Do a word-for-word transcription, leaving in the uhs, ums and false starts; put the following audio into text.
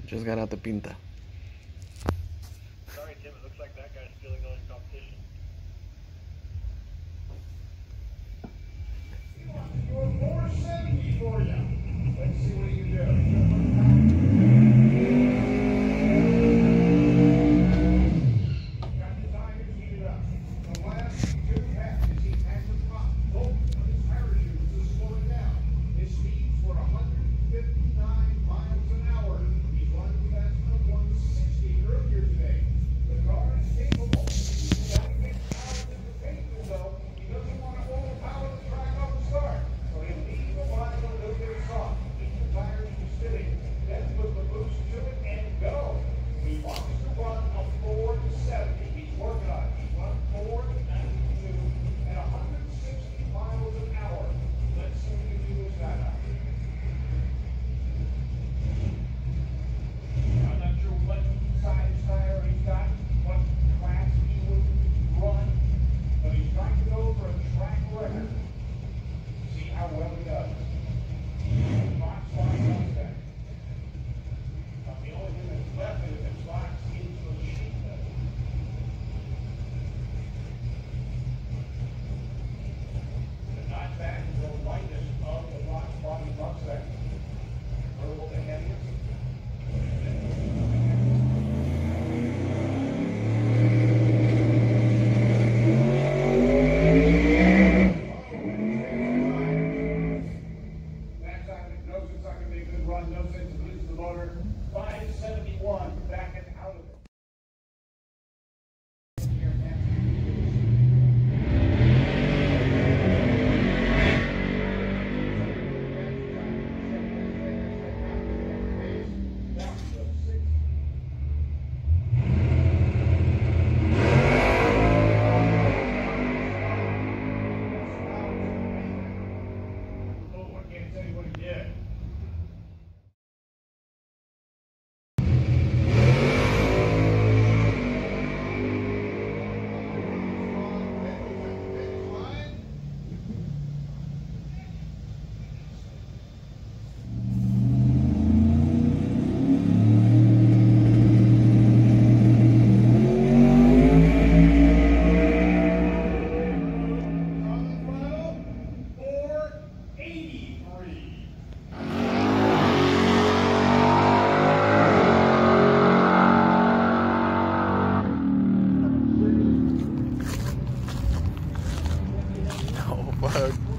Just got out the pinta. Sorry, Tim, it looks like that guy's stealing all your competition. four seventy for you. Let's see what you can do. Got the tires heated up. The last two passes, he had to drop both of his parachutes to slow it down. His speeds were one hundred fifty-nine miles an hour. He's running fast at one sixty earlier today. The car is capable. He's got to get out of the painful though. He doesn't want to overpower the track off the start. So he leaves the line a little bit soft. Keep the tires from spinning. Then put the boost to it and go. He wants to run a four seventy. He's working on it. He's run four ninety-two at one hundred sixty miles an hour. Let's see what he can do with that out. I'm not sure what size tire he's got, what class he would run, but he's trying to go for a track record. See how well he does. Fox line does that. Uh, the only thing that's left is if Fox is the sheet metal. The notchback is the lightest of the Fox body truck section. Verbal the heaviest. That time it knows it's not going to be a good run, knows it to use the motor. five seventy-one, backing out of it. Oh, I can't tell you what he did. four eighty-three. Oh, fuck.